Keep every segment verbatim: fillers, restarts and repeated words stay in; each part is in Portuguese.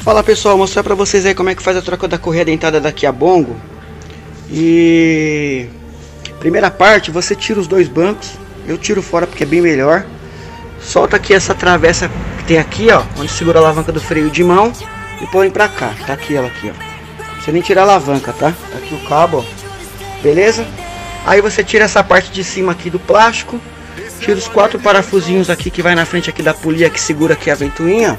Fala pessoal, vou mostrar pra vocês aí como é que faz a troca da correia dentada da Kia Bongo. E primeira parte, você tira os dois bancos. Eu tiro fora porque é bem melhor. Solta aqui essa travessa que tem aqui, ó, onde segura a alavanca do freio de mão, e põe pra cá. Tá aqui ela aqui, ó. Não precisa nem tirar a alavanca, tá? Tá aqui o cabo, ó. Beleza? Aí você tira essa parte de cima aqui do plástico. Tira os quatro parafusinhos aqui que vai na frente aqui da polia que segura aqui a ventoinha.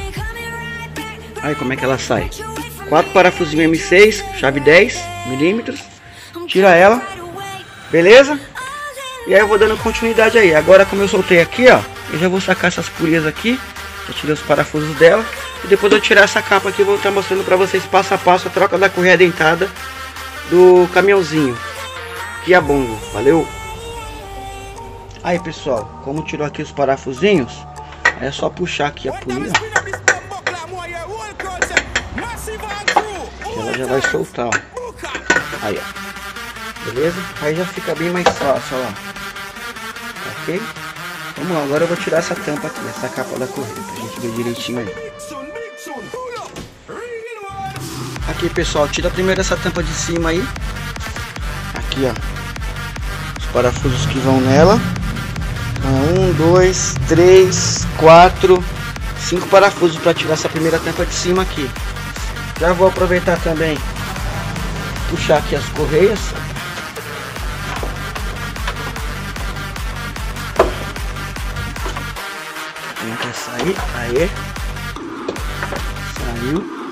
Aí como é que ela sai? Quatro parafusinhos M seis, chave dez milímetros. Tira ela. Beleza? E aí eu vou dando continuidade aí. Agora como eu soltei aqui, ó, eu já vou sacar essas polias aqui. Já tirei os parafusos dela. E depois eu tirar essa capa aqui, eu vou estar mostrando pra vocês passo a passo a troca da correia dentada do caminhãozinho Kia Bongo. Valeu! Aí pessoal, como tirou aqui os parafusinhos, é só puxar aqui a polia. Que ela já vai soltar, ó. Aí, ó. Beleza? Aí já fica bem mais fácil, ó. Ok? Vamos lá, agora eu vou tirar essa tampa aqui, essa capa da correia, pra gente ver direitinho aí. Aqui pessoal, tira primeiro essa tampa de cima aí. Aqui, ó. Os parafusos que vão nela. Um, dois, três, quatro, cinco parafusos para tirar essa primeira tampa de cima aqui. Já vou aproveitar também, puxar aqui as correias. Tenta sair, aí. Saiu.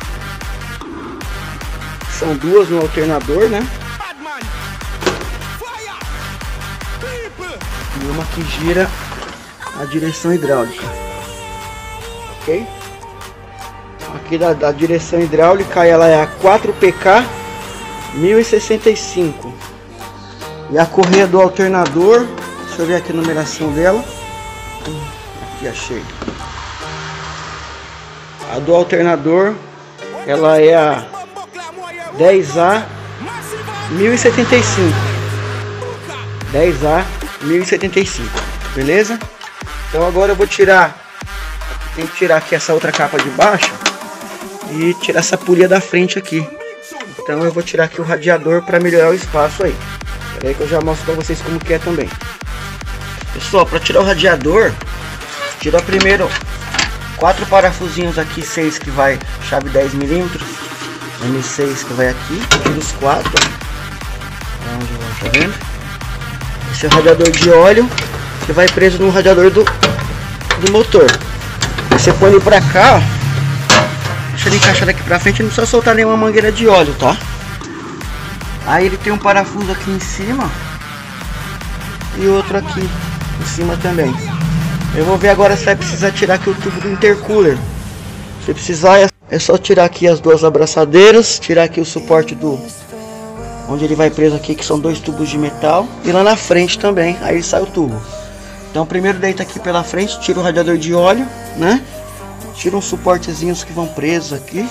São duas no alternador, né? E uma que gira a direção hidráulica. Ok? Aqui da, da direção hidráulica ela é a quatro P K mil e sessenta e cinco. E a correia do alternador, deixa eu ver aqui a numeração dela. Aqui achei. A do alternador ela é a dez A mil e setenta e cinco. dez A mil e setenta e cinco, beleza? Então agora eu vou tirar, tem que tirar aqui essa outra capa de baixo e tirar essa polia da frente aqui. Então eu vou tirar aqui o radiador para melhorar o espaço aí. Espera aí que eu já mostro para vocês como que é também. Pessoal, para tirar o radiador, tira primeiro quatro parafusinhos aqui, seis que vai chave dez milímetros, M seis que vai aqui, tira os quatro. Onde vai, tá vendo? Esse é o radiador de óleo que vai preso no radiador do, do motor. Você põe ele pra cá, ó. Deixa ele encaixar daqui pra frente, não precisa soltar nenhuma mangueira de óleo, tá? Aí ele tem um parafuso aqui em cima e outro aqui em cima também. Eu vou ver agora se vai precisar tirar aqui o tubo do intercooler. Se precisar é só tirar aqui as duas abraçadeiras, tirar aqui o suporte do onde ele vai preso aqui, que são dois tubos de metal, e lá na frente também, aí sai o tubo. Então primeiro deita aqui pela frente, tira o radiador de óleo, né? Tira uns suportezinhos que vão presos aqui.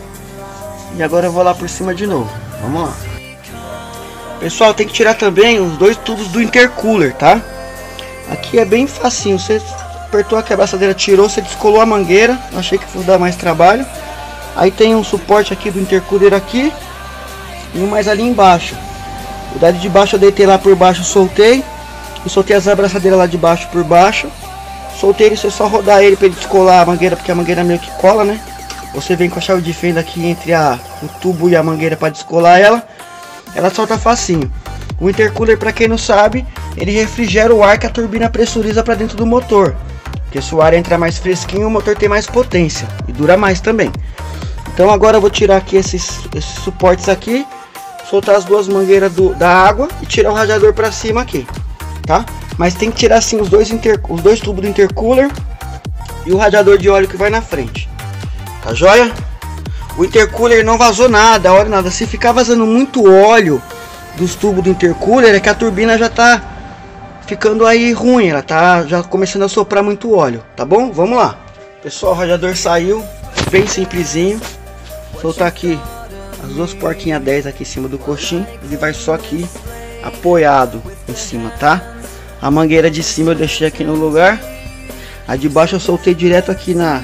E agora eu vou lá por cima de novo. Vamos lá. Pessoal, tem que tirar também os dois tubos do intercooler, tá? Aqui é bem facinho, você apertou aqui a abraçadeira, tirou, você descolou a mangueira. Achei que fosse dar mais trabalho. Aí tem um suporte aqui do intercooler aqui e um mais ali embaixo. O dado de baixo eu deitei lá por baixo, soltei. E soltei as abraçadeiras lá de baixo por baixo. Soltei ele, você só rodar ele para ele descolar a mangueira, porque a mangueira meio que cola, né? Você vem com a chave de fenda aqui entre a, o tubo e a mangueira para descolar ela. Ela solta facinho. O intercooler, para quem não sabe, ele refrigera o ar que a turbina pressuriza para dentro do motor. Porque se o ar entrar mais fresquinho, o motor tem mais potência e dura mais também. Então agora eu vou tirar aqui esses, esses suportes aqui, soltar as duas mangueiras do, da água e tirar o radiador para cima aqui, tá? Mas tem que tirar assim os dois, inter, os dois tubos do intercooler e o radiador de óleo que vai na frente, tá joia? O intercooler não vazou nada, olha nada. Se ficar vazando muito óleo dos tubos do intercooler, é que a turbina já tá ficando aí ruim, ela tá já começando a soprar muito óleo, tá bom? Vamos lá. Pessoal, o radiador saiu, bem simplesinho. Soltar aqui as duas porquinhas dez aqui em cima do coxim. Ele vai só aqui apoiado em cima, tá? A mangueira de cima eu deixei aqui no lugar. A de baixo eu soltei direto aqui na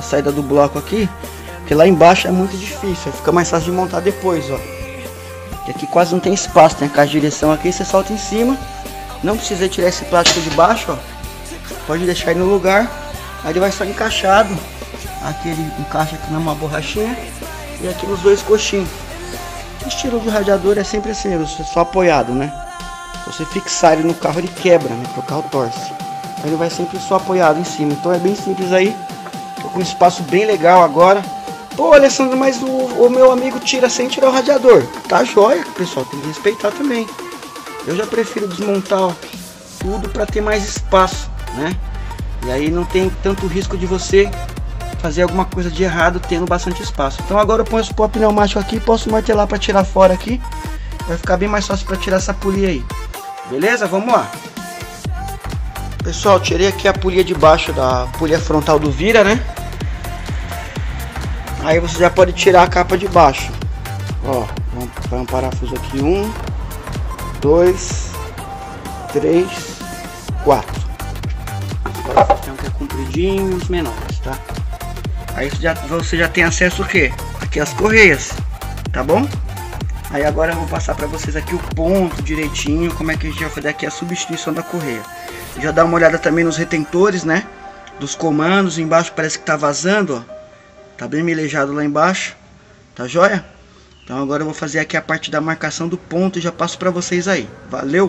saída do bloco aqui, porque lá embaixo é muito difícil, fica mais fácil de montar depois, ó. E aqui quase não tem espaço, tem a caixa de direção aqui, você solta em cima. Não precisa tirar esse plástico de baixo, ó. Pode deixar aí no lugar, aí ele vai estar encaixado. Aqui ele encaixa aqui numa borrachinha e aqui nos dois coxinhos. O estilo do radiador é sempre assim, só apoiado, né? Se você fixar ele no carro, ele quebra, né? Porque o carro torce. Então ele vai sempre só apoiado em cima. Então é bem simples aí. Tô com um espaço bem legal agora. Pô, Alessandro, mas o, o meu amigo tira sem tirar o radiador. Tá jóia, pessoal, tem que respeitar também. Eu já prefiro desmontar, ó, tudo para ter mais espaço, né? E aí não tem tanto risco de você fazer alguma coisa de errado tendo bastante espaço. Então agora eu posso pôr o pneumático aqui, posso martelar para tirar fora aqui. Vai ficar bem mais fácil para tirar essa polia aí. Beleza? Vamos lá. Pessoal, tirei aqui a polia de baixo da polia frontal do Vira, né? Aí você já pode tirar a capa de baixo. Ó, vamos para um parafuso aqui. Um, dois, três, quatro. Os parafusos tem um que é compridinho e os menores, tá? Aí você já, você já tem acesso o quê? Aqui as correias, tá bom? Aí agora eu vou passar para vocês aqui o ponto direitinho, como é que a gente vai fazer aqui a substituição da correia. Já dá uma olhada também nos retentores, né? Dos comandos, embaixo parece que tá vazando, ó. Tá bem melejado lá embaixo, tá joia? Então agora eu vou fazer aqui a parte da marcação do ponto e já passo para vocês aí. Valeu!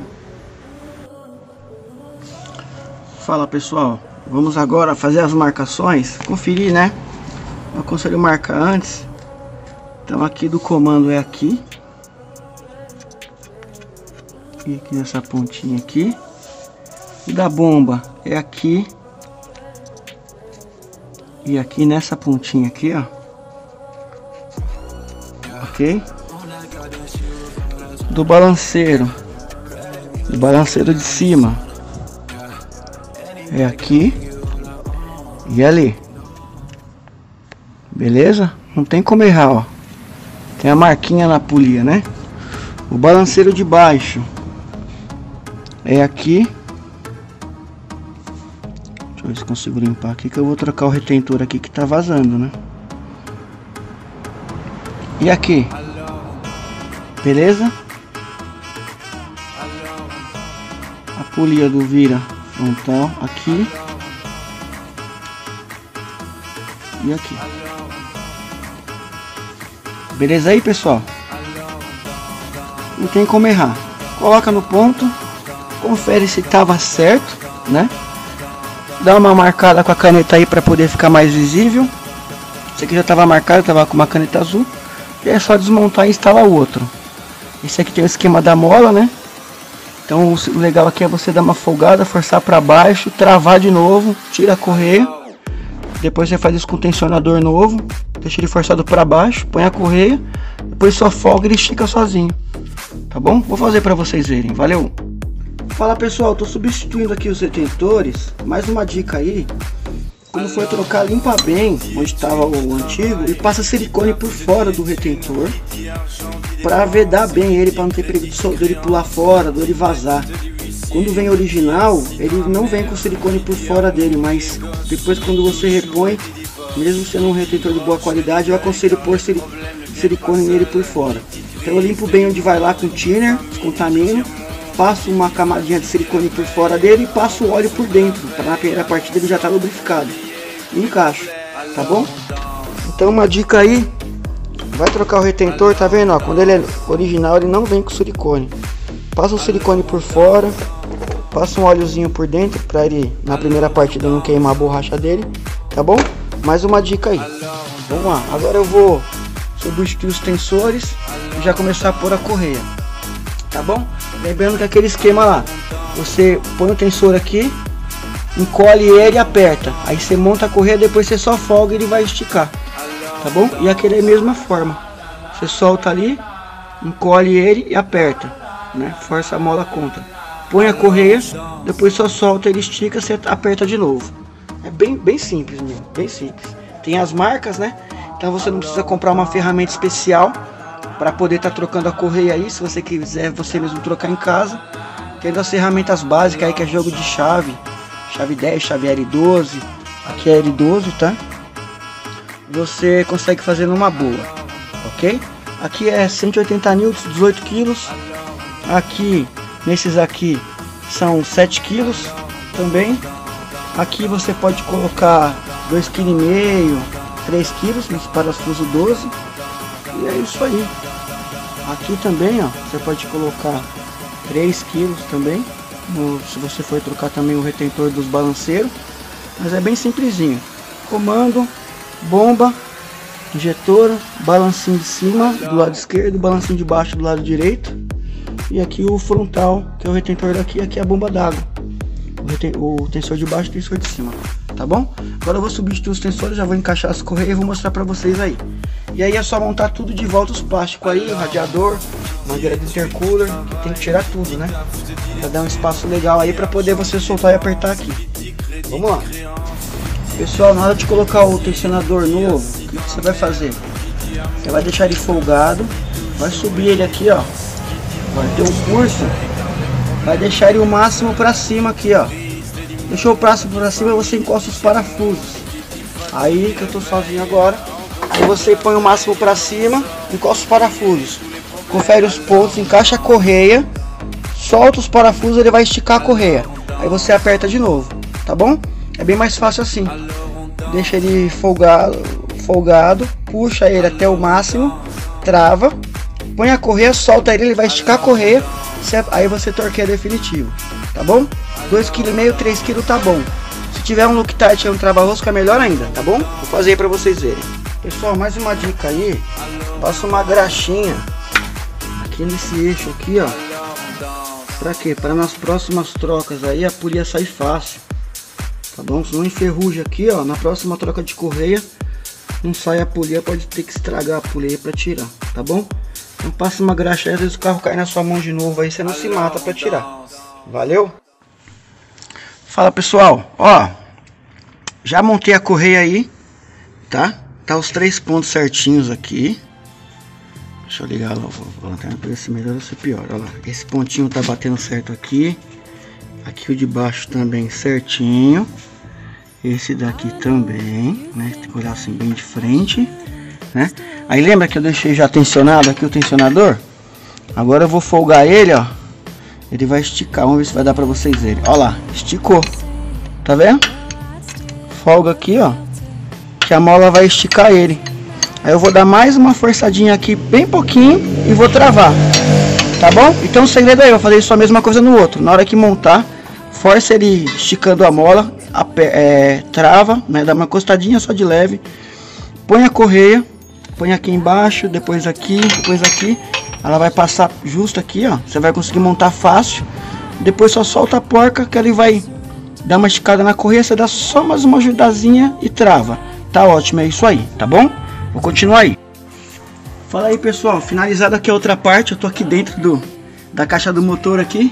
Fala pessoal, vamos agora fazer as marcações, conferir, né? Eu aconselho marcar antes. Então aqui do comando é aqui. E aqui nessa pontinha aqui. E da bomba é aqui. E aqui nessa pontinha aqui, ó. Ok? Do balanceiro. Do balanceiro de cima. É aqui. E ali. Beleza? Não tem como errar, ó. Tem a marquinha na polia, né? O balanceiro de baixo. É aqui. Deixa eu ver se consigo limpar aqui, que eu vou trocar o retentor aqui que tá vazando, né? E aqui. Beleza? A polia do Vira frontal aqui. E aqui. Beleza aí, pessoal? Não tem como errar. Coloca no ponto. Confere se estava certo, né? Dá uma marcada com a caneta aí para poder ficar mais visível. Esse aqui já estava marcado, estava com uma caneta azul. E é só desmontar e instalar o outro. Esse aqui tem o esquema da mola, né? Então o legal aqui é você dar uma folgada, forçar para baixo, travar de novo, tira a correia. Depois você faz isso com o tensionador novo. Deixa ele forçado para baixo, põe a correia. Depois só folga e ele estica sozinho. Tá bom? Vou fazer para vocês verem. Valeu! Fala pessoal, tô substituindo aqui os retentores. Mais uma dica aí. Quando for trocar, limpa bem onde estava o antigo e passa silicone por fora do retentor para vedar bem ele, para não ter perigo de ele pular fora, de ele vazar. Quando vem original, ele não vem com silicone por fora dele, mas depois quando você repõe, mesmo sendo um retentor de boa qualidade, eu aconselho pôr silicone nele por fora. Então eu limpo bem onde vai lá com thinner, descontamino. Passo uma camadinha de silicone por fora dele e passo o óleo por dentro, para na primeira partida ele já tá lubrificado. E encaixo, tá bom? Então uma dica aí, vai trocar o retentor, tá vendo? Ó, quando ele é original ele não vem com silicone. Passa o silicone por fora, passa um óleozinho por dentro, para ele na primeira partida não queimar a borracha dele, tá bom? Mais uma dica aí. Vamos lá, agora eu vou substituir os tensores e já começar a pôr a correia. Tá bom? Lembrando que aquele esquema lá, você põe o tensor aqui, encolhe ele e aperta. Aí você monta a correia, depois você só folga e ele vai esticar. Tá bom? E aquele é a mesma forma. Você solta ali, encolhe ele e aperta, né? Força a mola contra. Põe a correia, depois só solta, ele estica, você aperta de novo. É bem, bem simples mesmo, bem simples. Tem as marcas, né? Então você não precisa comprar uma ferramenta especial para poder estar tá trocando a correia aí, se você quiser você mesmo trocar em casa. Tendo as ferramentas básicas aí, que é jogo de chave, chave dez, chave L doze, aqui é L doze, tá? você consegue fazer numa boa, ok? Aqui é cento e oitenta newtons, dezoito quilos. Aqui, nesses aqui, são sete quilos também. Aqui você pode colocar dois vírgula cinco quilos, três quilos nos parafusos doze. E é isso aí. Aqui também, ó, você pode colocar três quilos também, no, se você for trocar também o retentor dos balanceiros. Mas é bem simplesinho. Comando, bomba, injetora, balancinho de cima do lado esquerdo, balancinho de baixo do lado direito. E aqui o frontal, que é o retentor daqui, aqui é a bomba d'água. O, o tensor de baixo e o tensor de cima, tá bom? Agora eu vou substituir os tensores, já vou encaixar as correias e vou mostrar pra vocês aí. E aí é só montar tudo de volta, os plásticos aí, o radiador, mangueira de intercooler, que tem que tirar tudo, né? Pra dar um espaço legal aí pra poder você soltar e apertar aqui. Vamos lá. Pessoal, na hora de colocar o tensionador novo, o que você vai fazer? Você vai deixar ele folgado, vai subir ele aqui, ó. Vai ter um curso, vai deixar ele o máximo pra cima aqui, ó. Deixou o braço pra cima, você encosta os parafusos. Aí que eu tô sozinho agora. Aí você põe o máximo pra cima, encosta os parafusos, confere os pontos, encaixa a correia, solta os parafusos, ele vai esticar a correia. Aí você aperta de novo, tá bom? É bem mais fácil assim. Deixa ele folgado, folgado, puxa ele até o máximo, trava, põe a correia, solta ele, ele vai esticar a correia, aí você torqueia definitivo, tá bom? dois vírgula cinco quilos, três quilos tá bom. Se tiver um Loctite, um trava-rosca, é melhor ainda, tá bom? Vou fazer aí pra vocês verem. Pessoal, mais uma dica aí, passa uma graxinha aqui nesse eixo aqui, ó. Pra quê? Para nas próximas trocas aí a polia sair fácil, tá bom? Se não enferruja aqui, ó, na próxima troca de correia não sai a polia, pode ter que estragar a polia para tirar, tá bom? Então passa uma graxa aí, às vezes o carro cai na sua mão de novo aí, você não se mata para tirar. Valeu? Fala pessoal, ó, já montei a correia aí, tá? Tá os três pontos certinhos aqui. Deixa eu ligar lá a lanterna para ver se melhor ou se pior. Olha lá, esse pontinho tá batendo certo aqui. Aqui o de baixo também certinho. Esse daqui também, né? Tem que olhar assim bem de frente, né? Aí lembra que eu deixei já tensionado aqui o tensionador? Agora eu vou folgar ele, ó. Ele vai esticar, vamos ver se vai dar para vocês verem. Olha lá, esticou. Tá vendo? Folga aqui, ó, que a mola vai esticar ele. Aí eu vou dar mais uma forçadinha aqui, bem pouquinho, e vou travar, tá bom? Então o segredo aí, eu vou fazer isso a mesma coisa no outro. Na hora que montar, força ele esticando a mola, a, é, trava, né? Dá uma encostadinha só de leve, põe a correia, põe aqui embaixo, depois aqui, depois aqui. Ela vai passar justo aqui, ó. Você vai conseguir montar fácil. Depois só solta a porca, que ele vai dar uma esticada na correia, você dá só mais uma ajudazinha e trava. Tá ótimo, é isso aí, tá bom? Vou continuar aí. Fala aí pessoal, finalizada aqui a outra parte. Eu tô aqui dentro do, da caixa do motor aqui.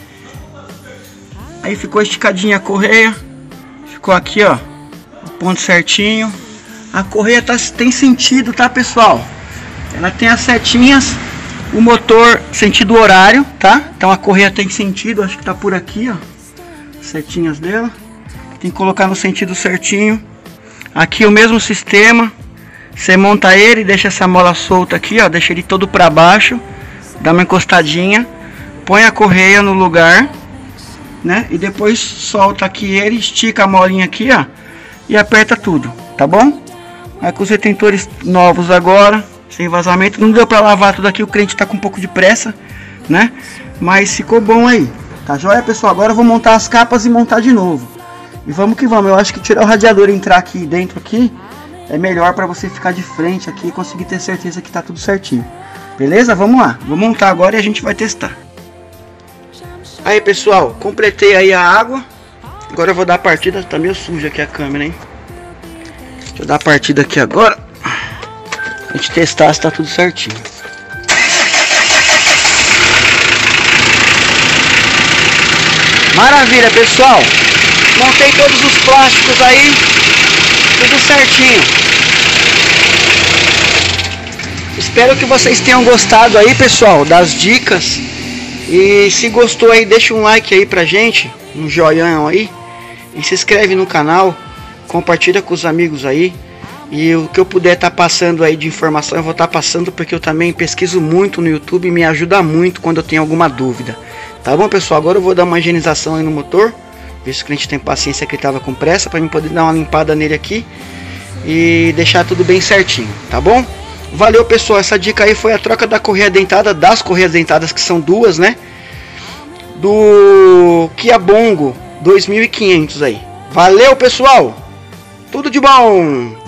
Aí ficou esticadinha a correia. Ficou aqui, ó, o ponto certinho. A correia tá, tem sentido, tá pessoal? Ela tem as setinhas. O motor sentido horário, tá? Então a correia tem sentido, acho que tá por aqui, ó. Setinhas dela. Tem que colocar no sentido certinho. Aqui o mesmo sistema. Você monta ele, deixa essa mola solta aqui, ó. Deixa ele todo para baixo. Dá uma encostadinha. Põe a correia no lugar, né? E depois solta aqui ele, estica a molinha aqui, ó. E aperta tudo, tá bom? Aí com os retentores novos agora, sem vazamento. Não deu para lavar tudo aqui, o cliente tá com um pouco de pressa, né? Mas ficou bom aí. Tá joia, pessoal? Agora eu vou montar as capas e montar de novo. E vamos que vamos. Eu acho que tirar o radiador e entrar aqui dentro aqui é melhor para você ficar de frente aqui e conseguir ter certeza que tá tudo certinho. Beleza? Vamos lá. Vou montar agora e a gente vai testar. Aí, pessoal, completei aí a água. Agora eu vou dar a partida. Tá meio suja aqui a câmera, hein? Deixa eu dar a partida aqui agora. A gente testar se tá tudo certinho. Maravilha, pessoal. Montei todos os plásticos aí, tudo certinho. Espero que vocês tenham gostado aí, pessoal, das dicas. E se gostou aí, deixa um like aí pra gente, um joinha aí. E se inscreve no canal, compartilha com os amigos aí. E o que eu puder estar tá passando aí de informação, eu vou estar tá passando, porque eu também pesquiso muito no YouTube e me ajuda muito quando eu tenho alguma dúvida. Tá bom, pessoal? Agora eu vou dar uma higienização aí no motor, ver se o cliente tem paciência, que ele estava com pressa, para mim poder dar uma limpada nele aqui e deixar tudo bem certinho, tá bom? Valeu, pessoal, essa dica aí foi a troca da correia dentada, das correias dentadas, que são duas, né? Do Kia Bongo dois mil e quinhentos aí. Valeu, pessoal! Tudo de bom!